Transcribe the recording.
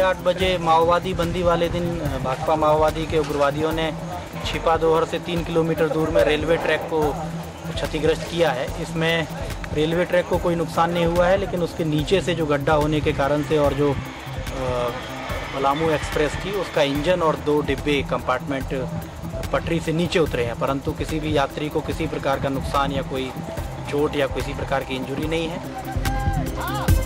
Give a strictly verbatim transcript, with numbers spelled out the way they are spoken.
आठ बजे माओवादी बंदी वाले दिन भाकपा माओवादी के उग्रवादियों ने छिपा दोहर से तीन किलोमीटर दूर में रेलवे ट्रैक को क्षतिग्रस्त किया है। इसमें रेलवे ट्रैक को कोई नुकसान नहीं हुआ है, लेकिन उसके नीचे से जो गड्ढा होने के कारण से और जो पलामू एक्सप्रेस थी उसका इंजन और दो डिब्बे कंपार्टमेंट पटरी से नीचे उतरे हैं, परंतु किसी भी यात्री को किसी प्रकार का नुकसान या कोई चोट या किसी प्रकार की इंजरी नहीं है।